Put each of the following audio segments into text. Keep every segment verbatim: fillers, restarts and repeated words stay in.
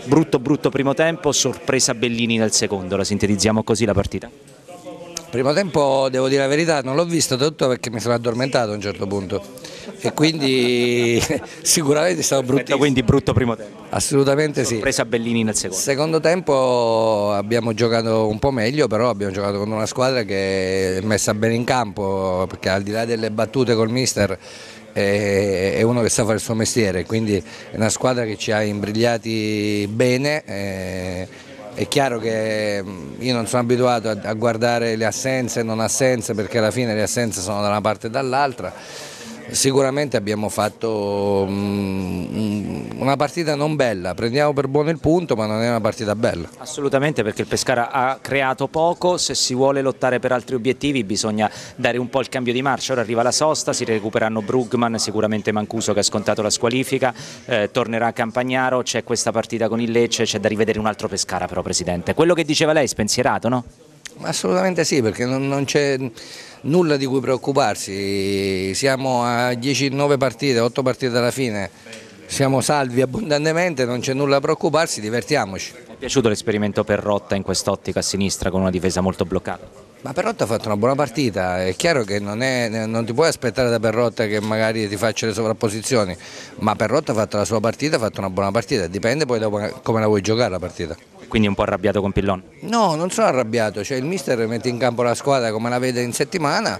Brutto brutto primo tempo, sorpresa Bellini nel secondo, la sintetizziamo così la partita? Primo tempo, devo dire la verità, non l'ho visto tutto perché mi sono addormentato a un certo punto e quindi sicuramente è stato bruttissimo. Quindi brutto primo tempo. Assolutamente sì. Sorpresa Bellini nel secondo. Secondo tempo abbiamo giocato un po' meglio, però abbiamo giocato con una squadra che è messa bene in campo, perché al di là delle battute col mister è uno che sa fare il suo mestiere, quindi è una squadra che ci ha imbrigliati bene. Eh, È chiaro che io non sono abituato a guardare le assenze e non assenze, perché alla fine le assenze sono da una parte e dall'altra. Sicuramente abbiamo fatto una partita non bella, prendiamo per buono il punto, ma non è una partita bella. Assolutamente, perché il Pescara ha creato poco, se si vuole lottare per altri obiettivi bisogna dare un po' il cambio di marcia. Ora arriva la sosta, si recuperanno Brugman, sicuramente Mancuso che ha scontato la squalifica, eh, tornerà a Campagnaro, c'è questa partita con il Lecce, c'è da rivedere un altro Pescara però, Presidente. Quello che diceva lei, spensierato, no? Assolutamente sì, perché non, non c'è nulla di cui preoccuparsi, siamo a dieci nove partite, otto partite alla fine, siamo salvi abbondantemente, non c'è nulla da preoccuparsi, divertiamoci. Mi è piaciuto l'esperimento Perrotta in quest'ottica a sinistra con una difesa molto bloccata? Ma Perrotta ha fatto una buona partita, è chiaro che non, è, non ti puoi aspettare da Perrotta che magari ti faccia le sovrapposizioni, ma Perrotta ha fatto la sua partita, ha fatto una buona partita, dipende poi dopo come la vuoi giocare la partita. Quindi un po' arrabbiato con Pillon? No, non sono arrabbiato, cioè il mister mette in campo la squadra come la vede in settimana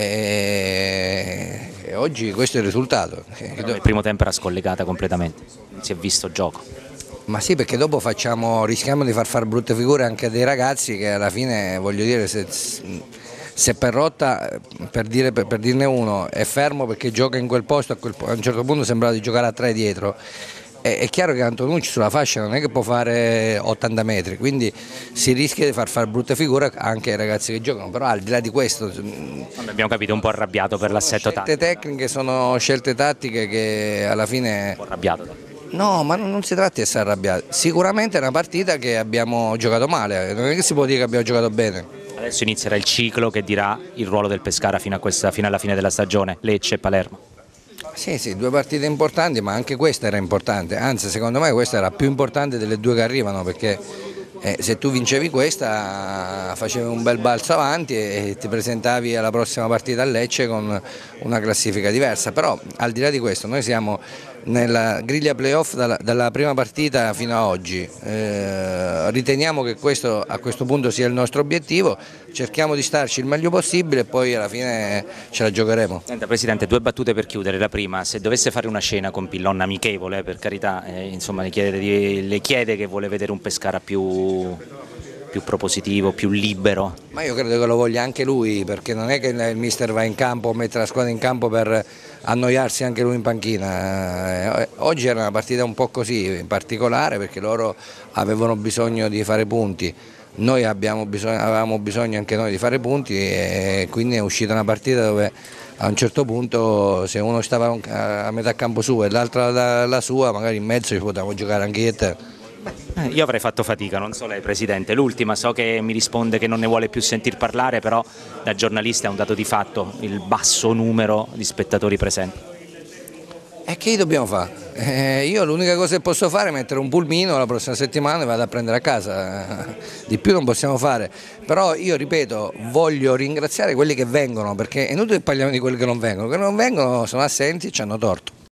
e, e oggi questo è il risultato. Però il primo tempo era scollegata completamente, non si è visto gioco. Ma sì, perché dopo facciamo, rischiamo di far fare brutte figure anche a dei ragazzi che alla fine, voglio dire, se, se Perrotta, per, dire, per, per dirne uno, è fermo perché gioca in quel posto, a, quel, a un certo punto sembrava di giocare a tre dietro. È chiaro che Antonucci sulla fascia non è che può fare ottanta metri, quindi si rischia di far fare brutte figure anche ai ragazzi che giocano, però al di là di questo abbiamo capito, un po' arrabbiato per l'assetto tattico. Scelte tecniche sono scelte tattiche che alla fine... Un po' arrabbiato. No, ma non si tratta di essere arrabbiati, sicuramente è una partita che abbiamo giocato male, non è che si può dire che abbiamo giocato bene. Adesso inizierà il ciclo che dirà il ruolo del Pescara fino, a questa, fino alla fine della stagione, Lecce e Palermo. Sì, sì, due partite importanti, ma anche questa era importante, anzi secondo me questa era più importante delle due che arrivano, perché eh, se tu vincevi questa facevi un bel balzo avanti e ti presentavi alla prossima partita a Lecce con una classifica diversa, però al di là di questo noi siamo nella griglia playoff dalla, dalla prima partita fino a oggi, eh, riteniamo che questo a questo punto sia il nostro obiettivo, cerchiamo di starci il meglio possibile e poi alla fine ce la giocheremo. Senta Presidente, due battute per chiudere. La prima, se dovesse fare una cena con Pillon amichevole, per carità, eh, insomma, le, chiede, le chiede che vuole vedere un Pescara più, più propositivo, più libero. Ma io credo che lo voglia anche lui, perché non è che il mister va in campo, mette la squadra in campo per annoiarsi anche lui in panchina. Oggi era una partita un po' così, in particolare perché loro avevano bisogno di fare punti, noi abbiamo bisogno, avevamo bisogno anche noi di fare punti e quindi è uscita una partita dove a un certo punto se uno stava a metà campo suo e l'altro la, la sua, magari in mezzo ci potevamo giocare anche io e te. Io avrei fatto fatica, non so lei Presidente, l'ultima so che mi risponde che non ne vuole più sentir parlare, però da giornalista è un dato di fatto il basso numero di spettatori presenti. E che dobbiamo fare? Eh, io l'unica cosa che posso fare è mettere un pulmino la prossima settimana e vado a prendere a casa, di più non possiamo fare, però io ripeto, voglio ringraziare quelli che vengono, perché è inutile che parliamo di quelli che non vengono, quelli che non vengono sono assenti e ci hanno torto.